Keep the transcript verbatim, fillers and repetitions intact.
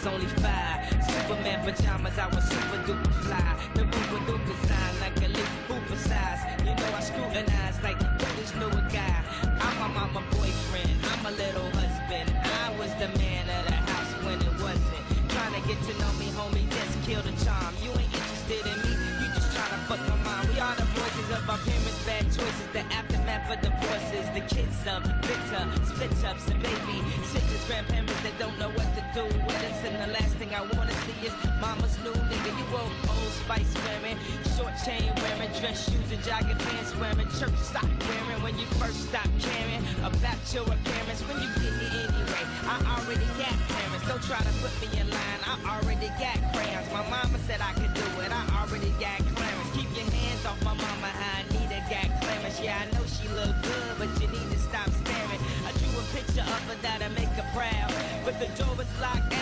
only five. Superman pajamas, I was super duper fly. The Rupa Duper design like a leaf hooper size. You know I scrutinize like this new a guy. I'm my mama boyfriend, I'm a little husband. I was the man of the house when it wasn't. Trying to get to know me, homie, just kill the charm. You ain't interested in me, you just trying to fuck my mom. We are the voices of our parents' bad choices, the aftermath of divorces, the kids of bitter, split ups, and baby sisters, grandparents that don't know what to do with us. And the last thing I wanna see is mama's new nigga. You old Old Spice wearing, short chain wearing, dress shoes and jogging pants wearing, church sock wearing. When you first stop caring about your appearance, when you get here anyway, I already got parents. Don't try to put me in line, I already got crayons. My mama said I could do it, I already got clearance. Keep your hands off my mama, I need a got clearance. Yeah, I know she look good, but you need to stop staring. I drew a picture of her that'll make her proud, but the door was locked